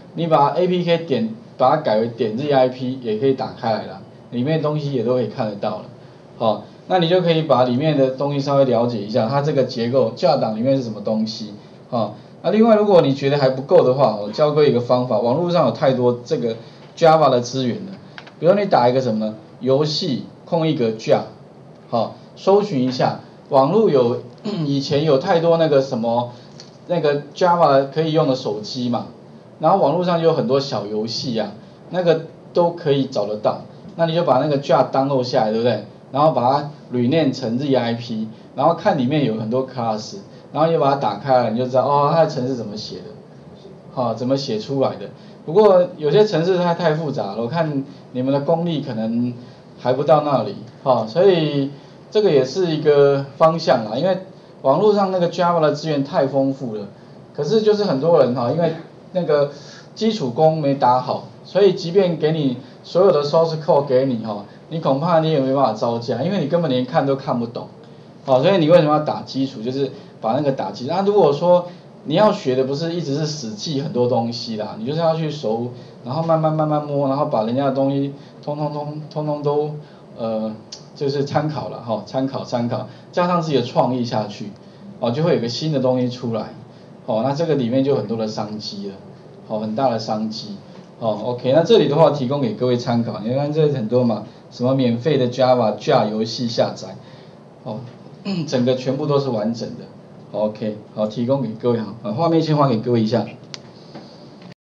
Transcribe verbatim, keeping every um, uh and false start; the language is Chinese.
你把 A P K 点，把它改为点 zip 也可以打开来了，里面的东西也都可以看得到了。好，那你就可以把里面的东西稍微了解一下，它这个结构 jar 档里面是什么东西。好，那另外如果你觉得还不够的话，我教各位一个方法，网络上有太多这个 Java 的资源了。比如你打一个什么呢？游戏空一格 jar， 好，搜寻一下，网络有以前有太多那个什么那个 Java 可以用的手机嘛，然后网络上就有很多小游戏啊，那个都可以找得到。那你就把那个 jar download 下来，对不对？然后把它 rename 成 zip， 然后看里面有很多 class， 然后你就把它打开了，你就知道哦，它的程式怎么写的，好、哦，怎么写出来的。不过有些程式它太复杂了，我看你们的功力可能还不到那里，好、哦，所以这个也是一个方向啦，因为网络上那个 Java 的资源太丰富了，可是就是很多人哈、哦，因为那个基础功没打好，所以即便给你所有的 source code 给你哈、哦，你恐怕你也没办法招架，因为你根本连看都看不懂，好、哦，所以你为什么要打基础？就是把那个打基础。那如果说你要学的不是一直是死记很多东西啦，你就是要去熟，然后慢慢慢慢摸，然后把人家的东西通通通通通都呃就是参考了哈、哦，参考参考，加上自己的创意下去，哦就会有个新的东西出来，哦那这个里面就很多的商机了，哦很大的商机，哦 OK 那这里的话提供给各位参考，你看这很多嘛，什么免费的 Java Jar 游戏下载，哦整个全部都是完整的。OK， 好，提供给各位好，画面先还给各位一下。